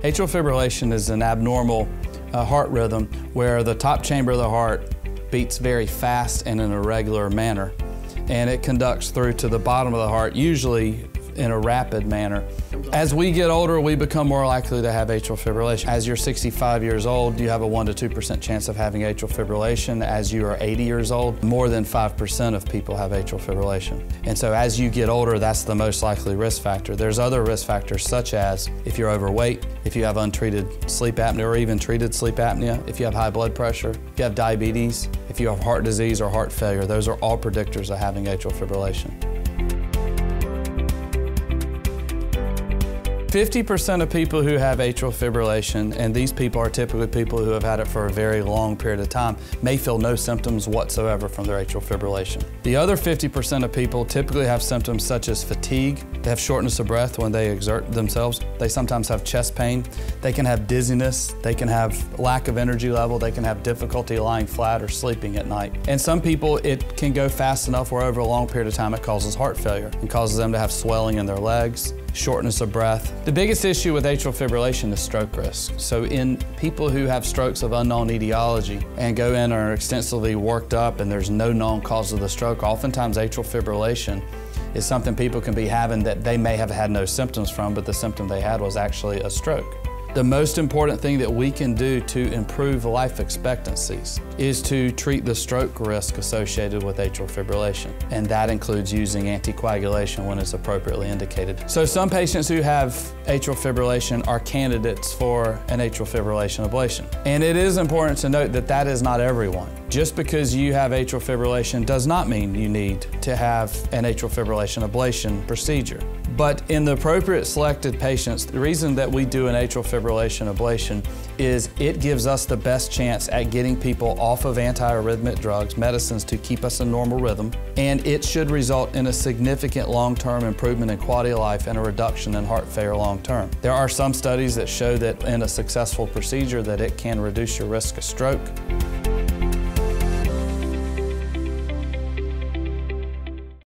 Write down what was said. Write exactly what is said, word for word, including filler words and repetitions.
Atrial fibrillation is an abnormal uh, heart rhythm where the top chamber of the heart beats very fast and in a regular manner, and it conducts through to the bottom of the heart, usually in a rapid manner. As we get older, we become more likely to have atrial fibrillation. As you're sixty-five years old, you have a one to two percent chance of having atrial fibrillation. As you are eighty years old, more than five percent of people have atrial fibrillation. And so as you get older, that's the most likely risk factor. There's other risk factors such as if you're overweight, if you have untreated sleep apnea or even treated sleep apnea, if you have high blood pressure, if you have diabetes, if you have heart disease or heart failure. Those are all predictors of having atrial fibrillation. fifty percent of people who have atrial fibrillation, and these people are typically people who have had it for a very long period of time, may feel no symptoms whatsoever from their atrial fibrillation. The other fifty percent of people typically have symptoms such as fatigue. They have shortness of breath when they exert themselves. They sometimes have chest pain. They can have dizziness. They can have lack of energy level. They can have difficulty lying flat or sleeping at night. And some people, it can go fast enough where over a long period of time it causes heart failure and causes them to have swelling in their legs, shortness of breath. The biggest issue with atrial fibrillation is stroke risk. So in people who have strokes of unknown etiology and go in and are extensively worked up and there's no known cause of the stroke, oftentimes atrial fibrillation is something people can be having that they may have had no symptoms from, but the symptom they had was actually a stroke. The most important thing that we can do to improve life expectancies is to treat the stroke risk associated with atrial fibrillation, and that includes using anticoagulation when it's appropriately indicated. So some patients who have atrial fibrillation are candidates for an atrial fibrillation ablation. And it is important to note that that is not everyone. Just because you have atrial fibrillation does not mean you need to have an atrial fibrillation ablation procedure. But in the appropriate selected patients, the reason that we do an atrial fibrillation ablation is it gives us the best chance at getting people off of antiarrhythmic drugs, medicines to keep us in normal rhythm, and it should result in a significant long-term improvement in quality of life and a reduction in heart failure long-term. There are some studies that show that in a successful procedure that it can reduce your risk of stroke.